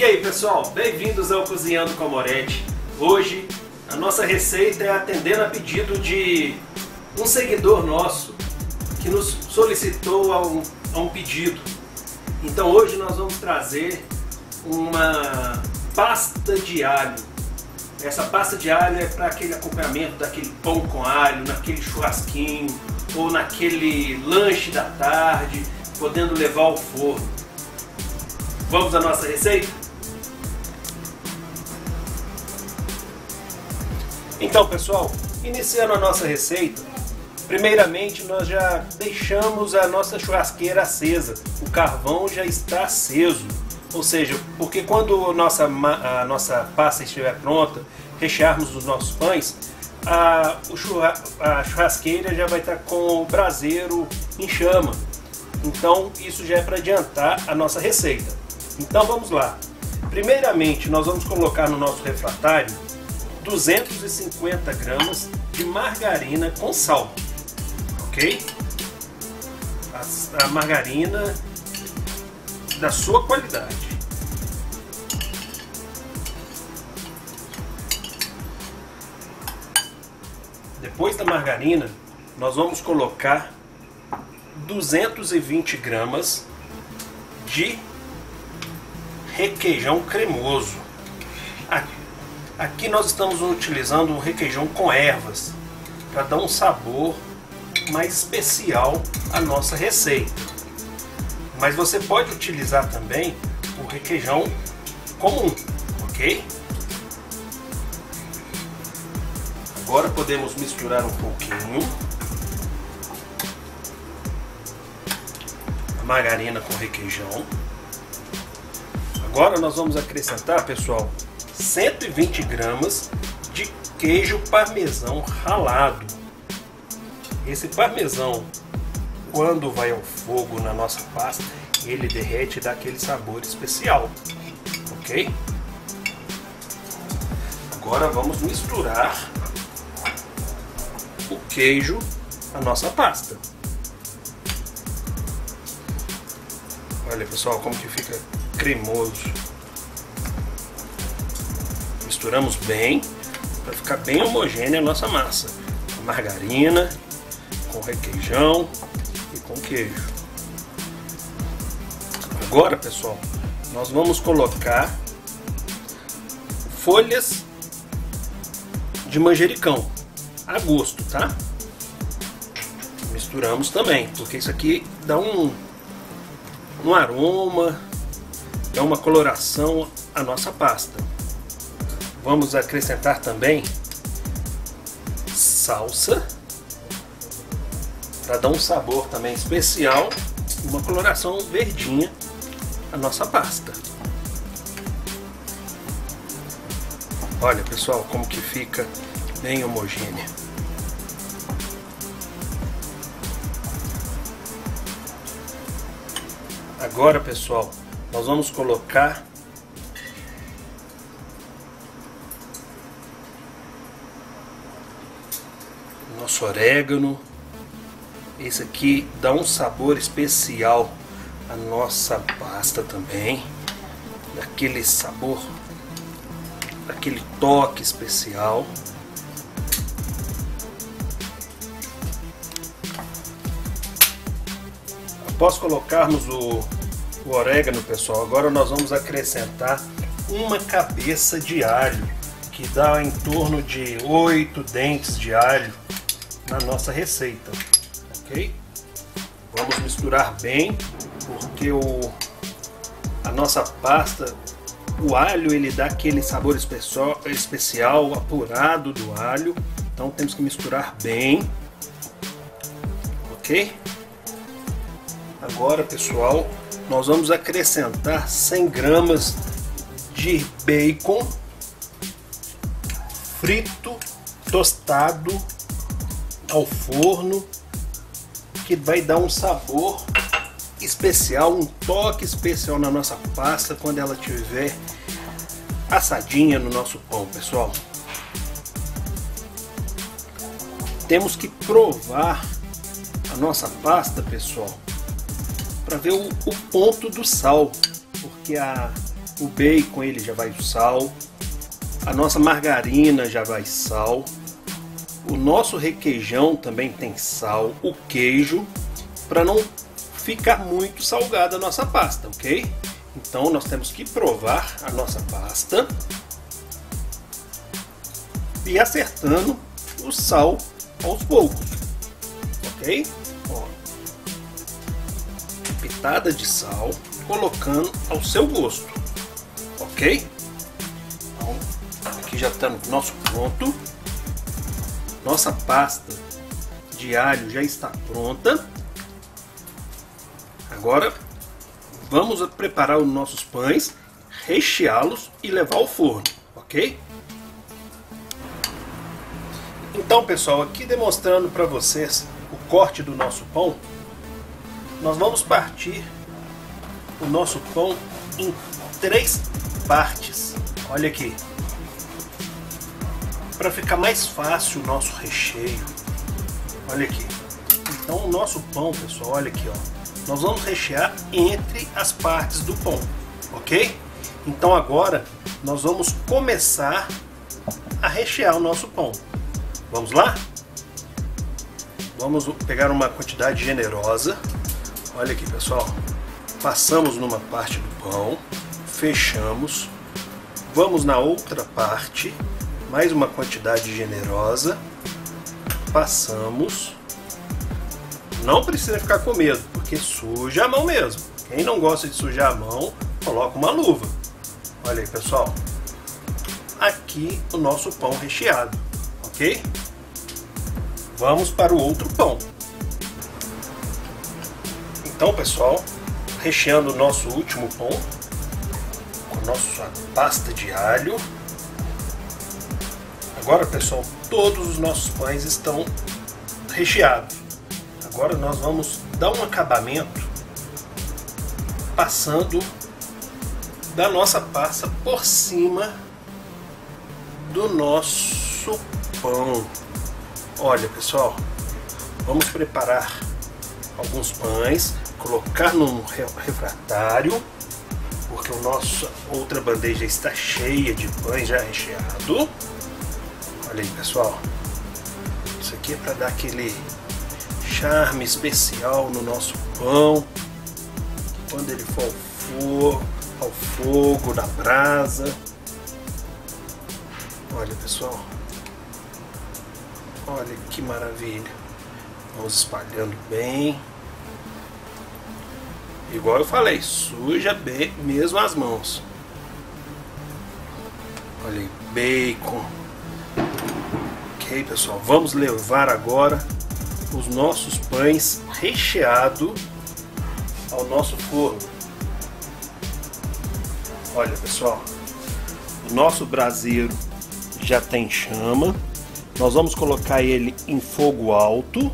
aí pessoal, bem-vindos ao Cozinhando com a Moretti. Hoje a nossa receita é atendendo a pedido de um seguidor nosso que nos solicitou a um pedido. Então hoje nós vamos trazer uma pasta de alho. Essa pasta de alho é para aquele acompanhamento daquele pão com alho, naquele churrasquinho ou naquele lanche da tarde, podendo levar ao forno. Vamos à nossa receita? Então pessoal, iniciando a nossa receita, primeiramente nós já deixamos a nossa churrasqueira acesa, o carvão já está aceso, ou seja, porque quando a nossa pasta estiver pronta, rechearmos os nossos pães, a churrasqueira já vai estar com o braseiro em chama, então isso já é para adiantar a nossa receita. Então vamos lá. Primeiramente nós vamos colocar no nosso refratário 250 gramas de margarina com sal, ok? A margarina da sua qualidade. Depois da margarina, nós vamos colocar 220 gramas de requeijão cremoso. Aqui nós estamos utilizando um requeijão com ervas para dar um sabor mais especial à nossa receita. Mas você pode utilizar também o requeijão comum, ok? Agora podemos misturar um pouquinho a margarina com requeijão. Agora nós vamos acrescentar, pessoal, 120 gramas de queijo parmesão ralado. Esse parmesão, quando vai ao fogo na nossa pasta, ele derrete e dá aquele sabor especial, ok? Agora vamos misturar o queijo à nossa pasta. Olha pessoal, como que fica cremoso. Misturamos bem para ficar bem homogênea a nossa massa. Com margarina, com requeijão e com queijo. Agora, pessoal, nós vamos colocar folhas de manjericão a gosto, tá? Misturamos também, porque isso aqui dá um aroma, dá uma coloração à nossa pasta. Vamos acrescentar também salsa para dar um sabor também especial e uma coloração verdinha à nossa pasta. Olha pessoal, como que fica bem homogênea. Agora pessoal, nós vamos colocar nosso orégano. Esse aqui dá um sabor especial à nossa pasta também, daquele sabor, daquele toque especial. Após colocarmos o orégano, pessoal, agora nós vamos acrescentar uma cabeça de alho, que dá em torno de 8 dentes de alho na nossa receita, ok? Vamos misturar bem, porque a nossa pasta, o alho, ele dá aquele sabor especial, apurado do alho, então temos que misturar bem, ok? Agora, pessoal, nós vamos acrescentar 100 gramas de bacon frito, tostado ao forno, que vai dar um sabor especial, um toque especial na nossa pasta quando ela estiver assadinha no nosso pão, pessoal. Temos que provar a nossa pasta, pessoal, para ver o ponto do sal, porque O bacon ele já vai o sal. A nossa margarina já vai sal. O nosso requeijão também tem sal. O queijo, para não ficar muito salgada a nossa pasta, ok? Então nós temos que provar a nossa pasta e acertando o sal aos poucos, ok? Ó, pitada de sal, colocando ao seu gosto, ok? Então, aqui já está no nosso ponto. Nossa pasta de alho já está pronta. Agora vamos preparar os nossos pães, recheá-los e levar ao forno, ok? Então, pessoal, aqui demonstrando para vocês o corte do nosso pão, nós vamos partir o nosso pão em 3 partes. Olha aqui, para ficar mais fácil o nosso recheio. Olha aqui. Então o nosso pão, pessoal, olha aqui, ó. Nós vamos rechear entre as partes do pão, ok? Então agora nós vamos começar a rechear o nosso pão. Vamos lá? Vamos pegar uma quantidade generosa. Olha aqui, pessoal. Passamos numa parte do pão, fechamos. Vamos na outra parte, mais uma quantidade generosa. Passamos. Não precisa ficar com medo, porque suja a mão mesmo. Quem não gosta de sujar a mão, coloca uma luva. Olha aí, pessoal. Aqui o nosso pão recheado, ok? Vamos para o outro pão. Então, pessoal, recheando o nosso último pão com nossa pasta de alho. Agora, pessoal, todos os nossos pães estão recheados. Agora nós vamos dar um acabamento passando da nossa pasta por cima do nosso pão. Olha, pessoal, vamos preparar alguns pães, colocar no refratário, porque a nossa outra bandeja está cheia de pães já recheado. Olha aí, pessoal, isso aqui é para dar aquele charme especial no nosso pão, quando ele for ao fogo, na brasa. Olha, pessoal, olha que maravilha. Vamos espalhando bem, igual eu falei, suja bem mesmo as mãos. Olha aí, bacon. Ok, pessoal, vamos levar agora os nossos pães recheados ao nosso forno. Olha, pessoal, o nosso braseiro já tem chama. Nós vamos colocar ele em fogo alto,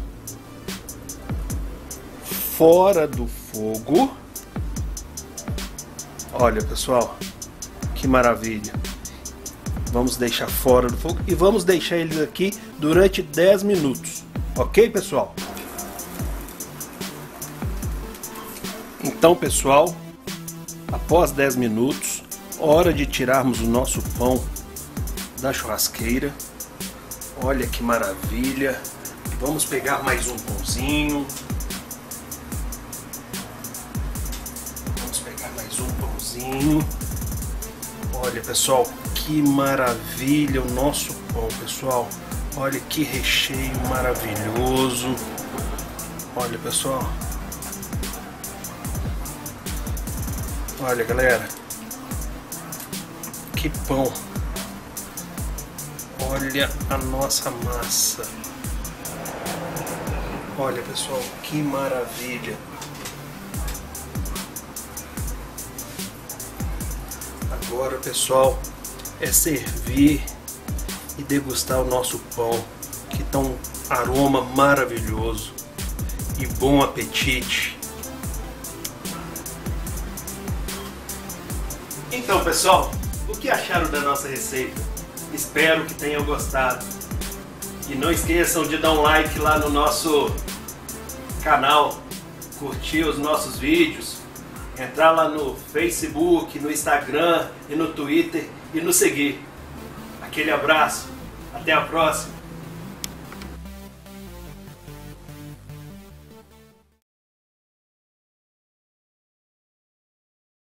fora do fogo. Olha, pessoal, que maravilha. Vamos deixar fora do fogo e vamos deixar ele aqui durante 10 minutos. Ok, pessoal? Então, pessoal, após 10 minutos, hora de tirarmos o nosso pão da churrasqueira. Olha que maravilha. Vamos pegar mais um pãozinho. Vamos pegar mais um pãozinho. Olha, pessoal, que maravilha o nosso pão, pessoal. Olha que recheio maravilhoso. Olha, pessoal. Olha, galera. Que pão. Olha a nossa massa. Olha, pessoal, que maravilha. Agora, pessoal, é servir e degustar o nosso pão, que tá um aroma maravilhoso e bom apetite. Então, pessoal, o que acharam da nossa receita? Espero que tenham gostado. E não esqueçam de dar um like lá no nosso canal, curtir os nossos vídeos, entrar lá no Facebook, no Instagram e no Twitter e nos seguir. Aquele abraço, até a próxima!